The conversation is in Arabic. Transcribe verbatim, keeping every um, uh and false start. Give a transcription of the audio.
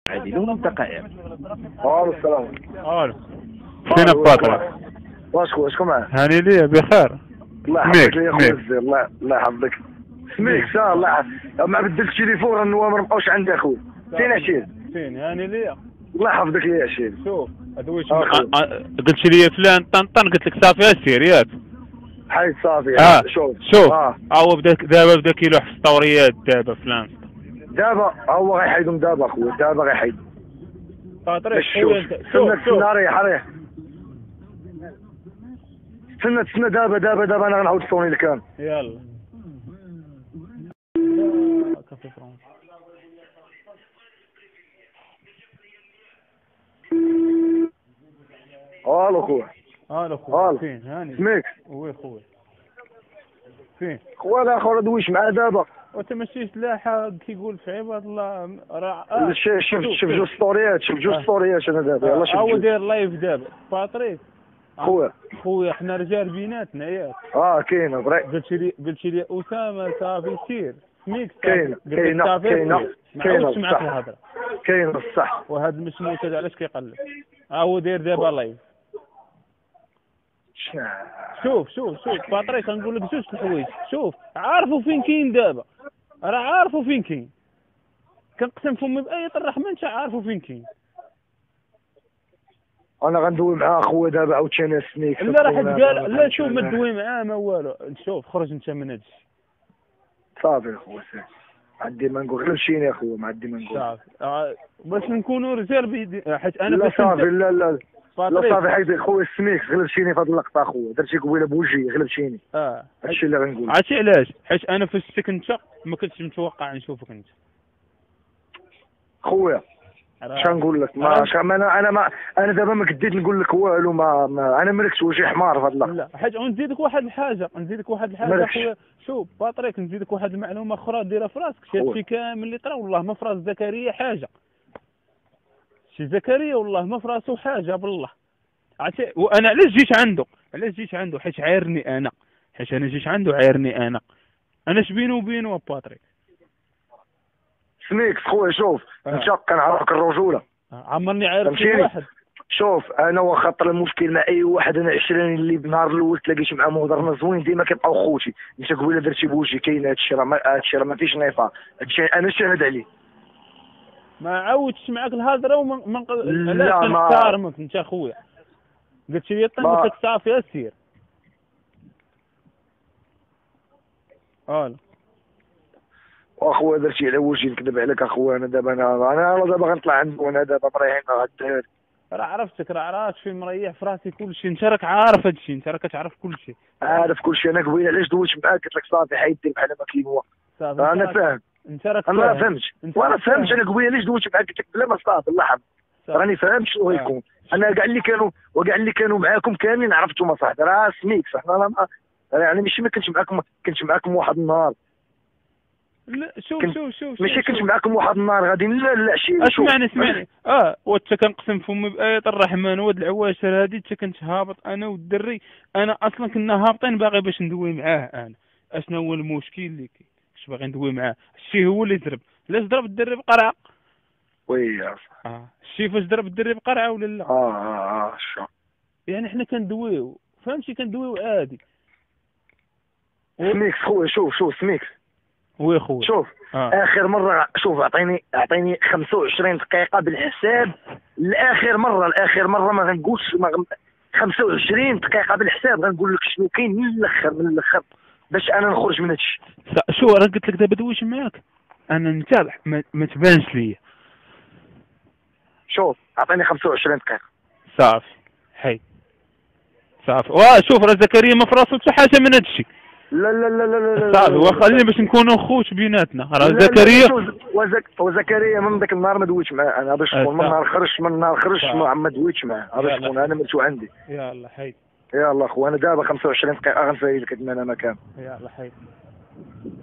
عادلون دقائق. الو السلام. الو فين باطل؟ واش خويا شكون معاه؟ هاني ليا بخير. الله يحفظك يا خويا الزير. الله الله يحفظك. سميك سا الله يحفظك. ما بدلت التليفون النوامر مابقاوش عندي اخويا. فين عشير؟ فين هاني ليا؟ الله يحفظك يا عشير. شوف هذا واش قلت لي فلان طنطن قلت لك صافي السير ياك حيد صافي. آه. شوف شوف ها هو بدا دابا بدا كيلوح في السطوريات دابا فلان دابا هو غيحيدهم دابا اخويا دابا غيحيد. طريق خويا استنى استنى ريح ريح استنى استنى دابا دابا دابا انا غنعاود الصوني لك انا. يلا كافي فرنسا. الو خويا. الو خويا فين هاني؟ سميك وي خويا فين؟ خويا الاخر دويش معاه دابا. وانت ماشي سلاحه كيقول في عباد الله راه اه شوف شوف جوج ستوريات شوف جوج ستوريات انا دابا يلاه شوف. هو داير لايف دابا باتريك خويا خويا حنا رجال بيناتنا ياك. اه كاينه فري. قلت لي قلت لي اسامه صافي سير سميك كاينه كاينه كاينه كاينه معاك الهضره كاينه بصح. وهذا المشموت هذا علاش كيقلب؟ ها هو داير دابا لايف. شوف شوف شوف باتريك نقول لك جوج الحوايج. شوف عارفوا فين كاين دابا راه عارفوا فين كاين كنقسم فمي بآية الرحمن تا عارفوا فين كاين. انا غندوي معاه خويا دابا عاوتاني سميك. لا راه حد قال لا شوف ما تدوي معاه ما والو. شوف خرج انت من هذا الشيء صافي خويا سير. عندي ما نقول غير مشيني اخويا ما عندي ما نقول. صافي آه باش نكونوا رجال بيدي حيت انا لا صافي لا لا لا صافي حيد خويا سميك غلبتيني في هذه اللقطه اخويا درتي قبيله بوجهي غلبتيني. اه هادشي اللي غنقول. عرفتي علاش؟ حيت انا فاش شفتك انت ما كنتش متوقع نشوفك انت خويا. اش نقول لك ما انا انا ما انا دابا ما كديت نقول لك والو ما, ما انا مركت وجهي حمار في هذا اللقطه. لا حيت نزيدك واحد الحاجه نزيدك واحد الحاجه خويا. شوف باتريك نزيدك واحد المعلومه اخرى ديرها في راسك. هادشي كامل اللي طرا والله ما في راس زكريا حاجه. شي زكريا والله ما في راسو حاجه بالله. عرفتي وانا علاش جيت عنده علاش جيت عنده حيت عايرني انا حيت انا جيت عنده عايرني انا انا اش بينو وبينو باتريك سميك خويا. شوف انت كنعرفك الرجوله عمرني عارف شي واحد. شوف انا وخاطر المشكل مع اي واحد انا عشرين اللي بنهار الاول تلاقيت معاه مهضرنا زوين ديما كيبقاو خوتي. انت قبيله درتي بوجهي كاين هادشي راه هادشي راه ما فيش نفاق. هادشي انا شاهد عليه. ما عاودتش معاك الهضره وما ما لا ما نحترمك انت خويا. قلت لي قلت لك صافي اسير. اه واخويا درتي على وجهي نكذب عليك اخويا. انا دابا انا انا دابا غنطلع عندك وانا دابا مريحين غادير. راه عرفتك راه عرفت فين مريح في راسي كلشي. انت راك عارف هادشي انت راك كتعرف كلشي. عارف كلشي. انا قبيله علاش دويت معاك قلت لك صافي حيد دير بحال ما كاين هو. انا فاهم انت راك انا ما فهمتش وانا فهمت. انا قبيله علاش دويت معاك قلت لك بلا ما صافي الله يحفظك راني فاهم شنو غيكون. انا كاع اللي كانوا وكاع اللي كانوا معاكم كاملين عرفتهم صاحبي راه سميك صح. انا يعني ماشي ما كنتش معاكم كنت معاكم واحد النهار. لا شوف شوف شوف ماشي كنت معاكم واحد النهار غادي لا لا شي. اسمعني اسمعني اه وانت كنقسم فمي بآية الرحمن وهاد العواشر هادي انت كنت هابط انا والدري. انا اصلا كنا هابطين باغي باش ندوي معاه. انا اشنو هو المشكل اللي كاين اش باغي ندوي معاه. الشي هو اللي ضرب علاش ضرب الدري بقرعه. وي اه الشي فاش ضرب الدري بقرعه ولا لا. اه اه شو يعني حنا كندويو فهمتي كندويو عادي. سميكس خويا. شوف شوف سميكس وي خويا. شوف آه. اخر مره شوف اعطيني اعطيني خمسة وعشرين دقيقه بالحساب. لاخر مره لاخر مره ما غنقولش ما خمسة وعشرين دقيقه بالحساب غنقول لك شنو كاين من الاخر من الاخر باش انا نخرج من هادشي. شو راه قلت لك دابا دويش معاك انا انت ما, ما تبانش ليا. شوف اعطيني خمسة وعشرين دقيقه صافي حي صافي. واه شوف راه زكريا ما فراسو حتى حاجه من هادشي. لا لا لا لا لا صافي وخلينا باش نكونوا خوت بيناتنا. راه زكريا وزك وزكريا من ذاك النهار ما دويتش معاه انا باش شكون من نهار خرجت من نهار خرجت ما دويتش معاه باش شكون انا مرتو عندي. يلاه حي يلاه خويا انا دابا خمسة وعشرين دقيقه غنفايد لك انا مكان. يلاه حي.